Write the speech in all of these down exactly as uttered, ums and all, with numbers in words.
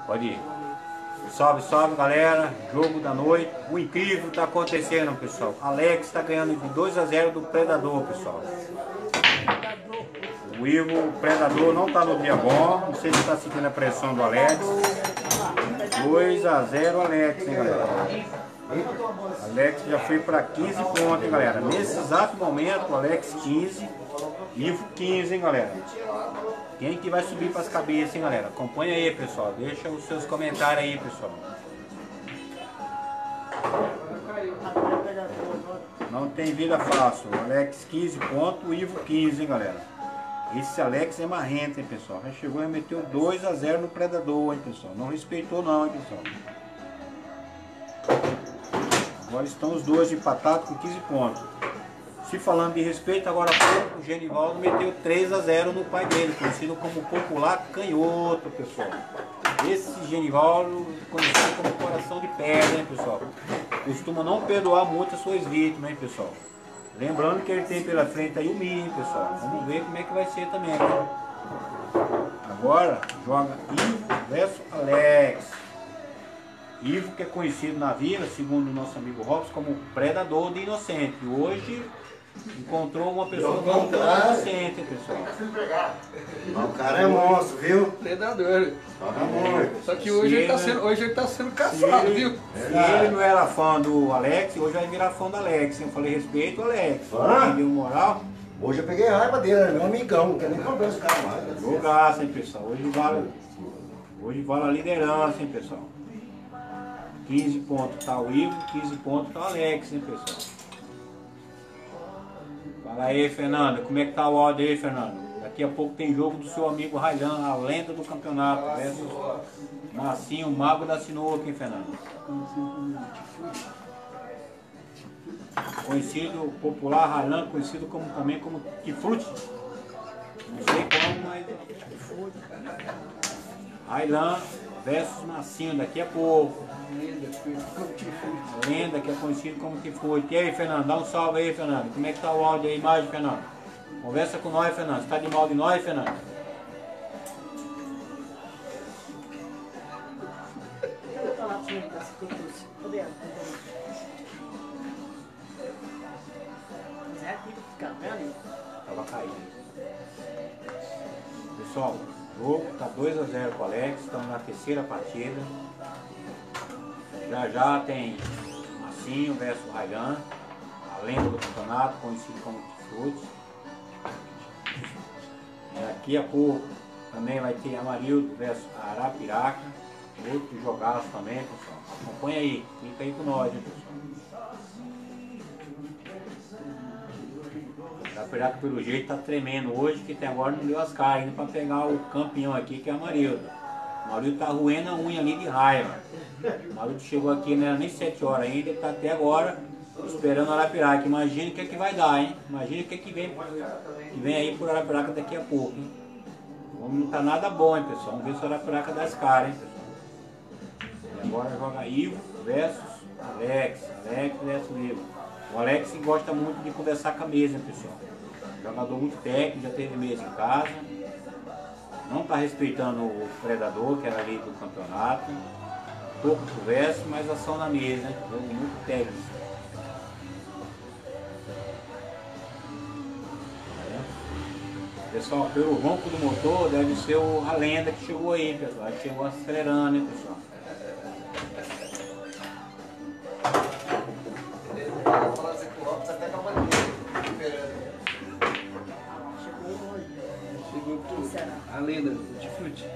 Pode ir. Salve, salve, galera. Jogo da noite. O incrível tá acontecendo, pessoal. Alex tá ganhando de dois a zero do Predador, pessoal. O Ivo, o Predador, não tá no dia bom. Não sei se tá sentindo a pressão do Alex. dois a zero Alex, hein, galera. Alex já foi para quinze pontos, hein, galera. Nesse exato momento, Alex quinze, Ivo quinze, hein, galera. Quem que vai subir para as cabeças, hein, galera? Acompanha aí, pessoal. Deixa os seus comentários aí, pessoal. Não tem vida fácil. Alex quinze pontos, Ivo quinze, hein, galera. Esse Alex é marrento, hein, pessoal. Já chegou e meteu dois a zero no Predador, hein, pessoal. Não respeitou não, hein, pessoal. Agora estão os dois empatados com quinze pontos. Se falando de respeito, agora há pouco o Genivaldo meteu três a zero no pai dele, conhecido como popular canhoto, pessoal. Esse Genivaldo, conhecido como coração de pedra, hein, pessoal. Costuma não perdoar muito as suas vítimas, hein, pessoal. Lembrando que ele tem pela frente aí o Mi, hein, pessoal. Vamos ver como é que vai ser também, né? Agora joga Ivo versus Alex. Ivo, que é conhecido na vila, segundo o nosso amigo Robson, como predador de inocente. Hoje encontrou uma pessoa não tão inocente, pessoal. O cara é monstro, viu? Predador. É Só que hoje ele, tá sendo, hoje ele tá sendo caçado, ele, viu? Se ele não era fã do Alex, hoje vai virar fã do Alex. Eu falei respeito ao Alex. Fã? Ele deu moral. Hoje eu peguei raiva dele, é meu amigão, não quero nem conversar com esse cara mais. Jogaço, hein, pessoal. Hoje vale, hoje vale a liderança, hein, pessoal. quinze pontos tá o Ivo, quinze pontos tá o Alex, hein, pessoal. Fala aí, Fernando, como é que tá o áudio aí, Fernando? Daqui a pouco tem jogo do seu amigo Railan, a lenda do campeonato, versus Marcinho, o mago da sinuca, hein, Fernando? Conhecido, popular Railan, conhecido como, também como Kifruti. Não sei como, mas Kifruti. Railan versus Marcinho, daqui a pouco. A lenda que é conhecido como Kifruti. E aí, Fernando, dá um salve aí, Fernando. Como é que tá o áudio aí, imagem, Fernando? Conversa com nós, Fernando. Você tá de mal de nós, Fernando? Tava caindo. Pessoal, o jogo tá dois a zero para o Alex. Estamos na terceira partida. Já já tem Marcinho versus Railan, a lenda do campeonato, conhecido como Kifruti. Daqui a pouco também vai ter Amarildo versus Arapiraca, outro jogaço também, pessoal. Acompanha aí, fica aí com nós, hein, pessoal. Arapiraca, pelo jeito, tá tremendo hoje, que até agora não deu as caras ainda para pegar o campeão aqui, que é Amarildo. O Amarildo tá roendo a unha ali de raiva. O Amarildo chegou aqui, não era nem sete horas ainda, ele tá até agora esperando o Arapiraca. Imagina o que é que vai dar, hein? Imagina o que é que vem, que vem aí por Arapiraca daqui a pouco, hein? O homem não tá nada bom, hein, pessoal? Vamos ver se o Arapiraca dá as caras, hein, pessoal? E agora joga Ivo versus Alex. Alex versus Ivo. O Alex gosta muito de conversar com a mesa, hein, pessoal? Jogador muito técnico, já teve mesa em casa. Não está respeitando o Predador, que era ali do campeonato. Pouco conversa, mas ação na mesa, né? Jogo muito técnico. Pessoal, pelo ronco do motor, deve ser o, a lenda que chegou aí, pessoal. Ele chegou acelerando, hein, pessoal? A lenda, o Kifruti.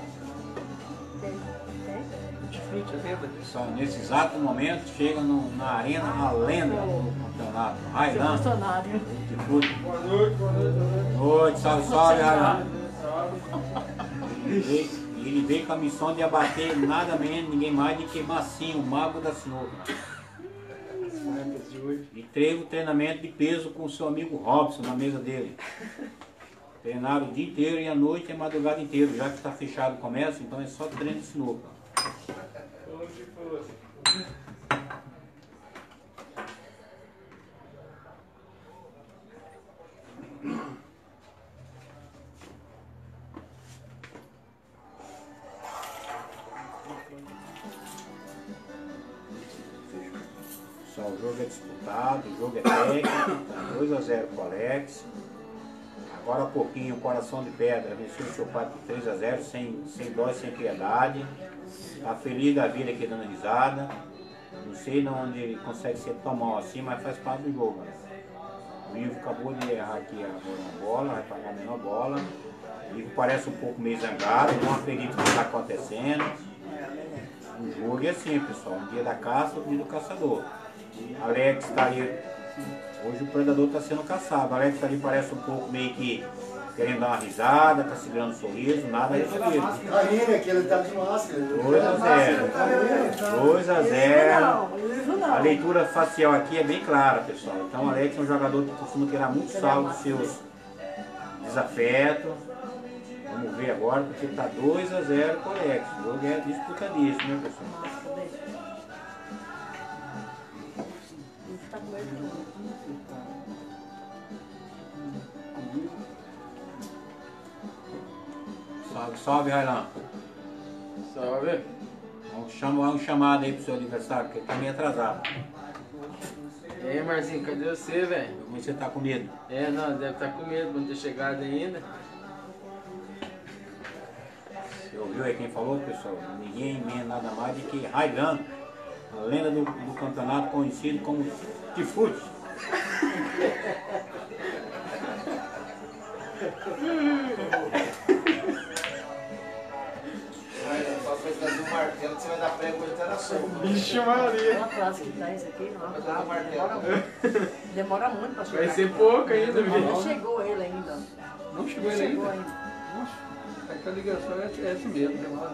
O Kifruti, a lenda. Pessoal, nesse exato momento, chega no, na arena a lenda do campeonato, Railan. Boa noite, boa noite. Boa noite, salve, salve, Railan. Ele veio, ele veio com a missão de abater nada menos, ninguém mais do que Marcinho, o mago da sinuca. E teve o treinamento de peso com o seu amigo Robson na mesa dele. Treinaram o dia inteiro e a noite e a madrugada inteira, já que está fechado o comércio, então é só treino de sinuca. pessoal, o jogo é disputado, o jogo é técnico, tá dois a zero pro Alex. Agora há pouquinho o Coração de Pedra venceu o seu pai por três a zero, sem, sem dó e sem piedade. Tá feliz da vida aqui dando risada. Não sei de onde ele consegue ser tão mal assim, mas faz parte do jogo. Né? O Ivo acabou de errar aqui a bola, vai pagar a menor bola. O Ivo parece um pouco meio zangado, não acredito no que está acontecendo. O jogo é assim, pessoal, um dia da caça, outro dia do caçador. Alex está ali, hoje o predador está sendo caçado. Alex está ali, parece um pouco meio que querendo dar uma risada, está segurando um sorriso, nada recebido. Aí, né, que ele tá de máscara. dois a zero. dois a zero. A leitura facial aqui é bem clara, pessoal. Então o Alex é um jogador que costuma tirar muito salvo dos seus desafetos. Vamos ver agora, porque está dois a zero com o Alex. O jogo é disputadíssimo, né, pessoal? Salve, salve, Railan. Salve. Vamos chamar um chamado aí pro seu aniversário, porque ele tá meio atrasado. E aí, Marcinho, cadê você, velho? Como você tá com medo? É, não, deve estar com medo por não ter chegado ainda. Você ouviu aí quem falou, pessoal? Ninguém é nada mais do que Railan, a lenda do, do campeonato conhecido como Tifute. Só foi trazer um martelo que você vai dar prego hoje até na sopa. Vixe Maria. Uma frase que tá isso aqui, não Vai dar um martelo. demora muito. Demora muito pra chegar. Vai ser pouco ainda, Não, não viu? chegou ele ainda. Não chegou Não ele chegou ainda? ainda. Nossa, é que a ligação é é essa mesmo, demora.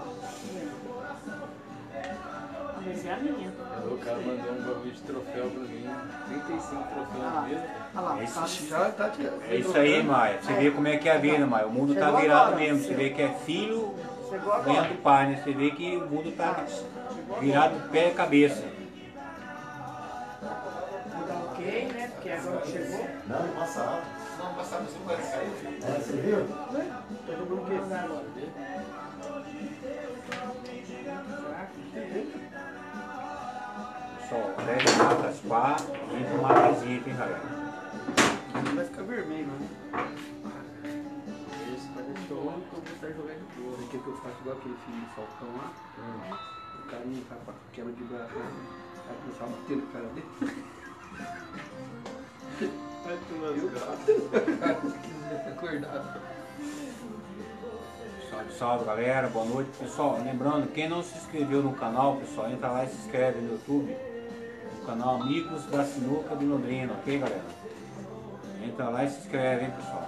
Ah, mas é a minha. O cara mandou um bagulho de troféu pra mim. trinta e cinco troféus mesmo. Olha lá, É isso, tá. Já tá tirando. É isso aí, Maia. Você vê como é que é a vida, Maia. O mundo tá Chegou virado agora. mesmo. Você vê que é filho Chegou agora. ganhando do pai, né? Você vê que o mundo tá virado de pé e cabeça. Vou dar um ok, né? Porque agora que chegou. Não, não passava. Não, passava assim, vai sair. É, você viu? Todo mundo quer dar agora. Pessoal, dez mata as pá e não mata as itens, hein, galera. Vai ficar vermelho, né? Esse vai deixar o homem que eu vou estar jogando de boa. Aqui que eu faço igual aquele filme do Falcão lá. O cara não tá com quebra de braço, né? Vai começar a bater no cara dele. Vai tomar no acordado. Salve, salve, galera. Boa noite, pessoal. Lembrando, quem não se inscreveu no canal, pessoal, entra lá e se inscreve no YouTube. No canal Amigos da Sinuca de Londrina, ok, galera? Entra lá e se inscreve, hein, pessoal.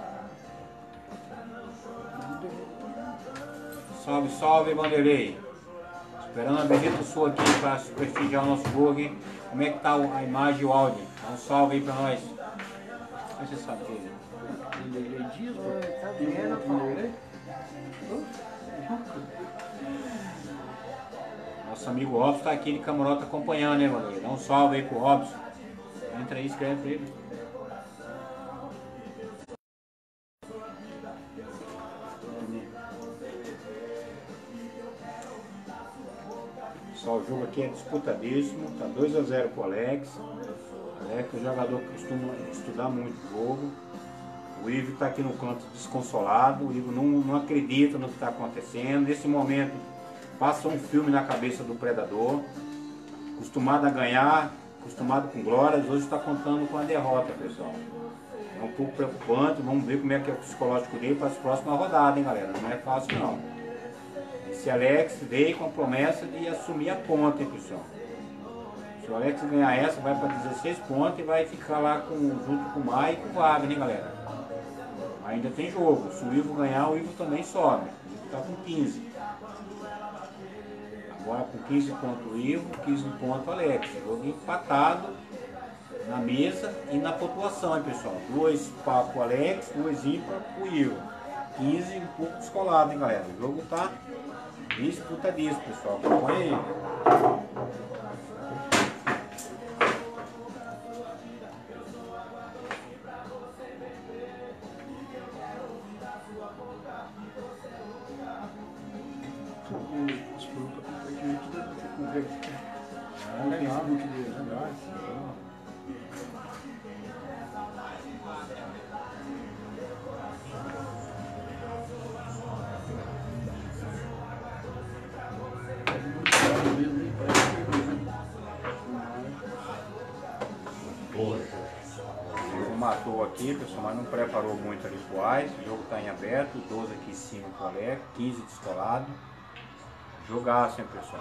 Salve, salve, Vanderlei. Esperando a visita sua aqui para prestigiar o nosso blog. Como é que tá a imagem e o áudio? Dá um salve aí para nós. Como você sabe dele? Vanderlei Dias, pô. Tá vendo? Vanderlei? Nosso amigo Robson está aqui de Camorota acompanhando, né, Vanderlei? Dá um salve aí pro Robson. Entra aí, escreve pra ele. Pessoal, o jogo aqui é disputadíssimo, tá dois a zero pro Alex. Alex é um jogador que costuma estudar muito o jogo. O Ivo está aqui no canto desconsolado, o Ivo não, não acredita no que está acontecendo. Nesse momento passa um filme na cabeça do predador, acostumado a ganhar, acostumado com glórias, hoje está contando com a derrota, pessoal. É um pouco preocupante, vamos ver como é que é o psicológico dele para as próximas rodadas, hein, galera? Não é fácil não. Esse Alex veio com a promessa de assumir a ponta, hein, pessoal. Se o Alex ganhar essa, vai para dezesseis pontos e vai ficar lá com, junto com o Maia e com o Wagner, hein, galera? Ainda tem jogo. Se o Ivo ganhar, o Ivo também sobe. O Ivo está com quinze. Agora com quinze pontos o Ivo, quinze pontos o Alex. Jogo empatado na mesa e na pontuação, hein, pessoal? Dois para o Alex, dois ímpar para o Ivo. quinze um pouco descolado, hein, galera? O jogo tá disputadíssimo, pessoal. Acompanha aí. No Facebook dele. Legal. Ele matou aqui, pessoal, mas não preparou muito ali pro Ais. O jogo tá em aberto, doze aqui em cima pro Alex, quinze descolado. Jogaço, hein, pessoal.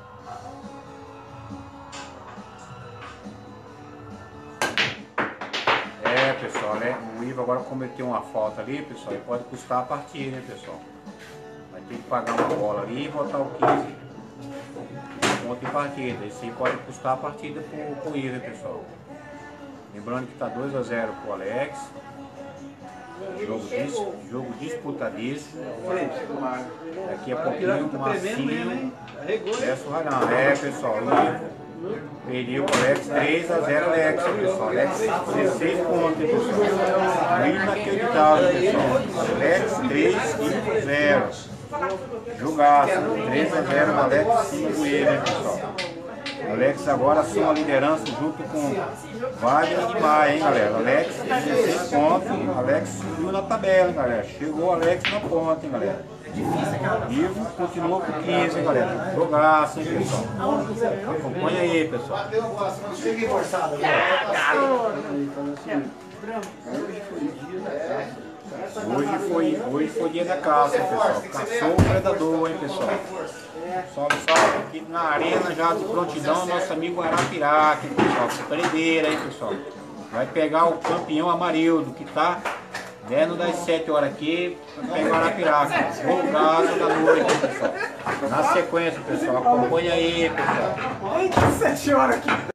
É, pessoal, né? O Ivo agora cometeu uma falta ali, pessoal, e pode custar a partida, hein, pessoal. Vai ter que pagar uma bola ali e botar o quinze. Ponto em partida. Esse aí pode custar a partida pro, pro Ivo, hein, pessoal. Lembrando que tá dois a zero pro Alex. Jogo, dis, jogo disputadíssimo. Daqui a pouquinho, um massinho. Essa o Rainan. É, pessoal, o Ivo perdeu o Alex três a zero, Alex, pessoal. Alex dezesseis pontos, pessoal. Inacreditável, pessoal. Alex três, Ivo zero. Jogaço. três a zero, Alex cinco ele, pessoal. Alex agora soma a liderança junto com Wagner e Maia, hein, galera. Alex dezesseis pontos, Alex subiu na tabela, hein, galera. Chegou o Alex na ponta, hein, galera. Ivo continua com quinze, hein, galera. Jogaço, hein, pessoal. Acompanha aí, pessoal. Cheguei forçado. Hoje foi, hoje foi dia da caça, hein, pessoal. Caçou o predador, hein, pessoal. Salve, salve aqui na arena já de prontidão, nosso amigo Arapiraca, hein, pessoal. Prendeira, hein, pessoal. Vai pegar o campeão Amarildo, que tá dentro das sete horas aqui, vai pegar o Arapiraca. Jogaço da noite, hein, pessoal. Na sequência, pessoal. Acompanha aí, pessoal. sete horas aqui.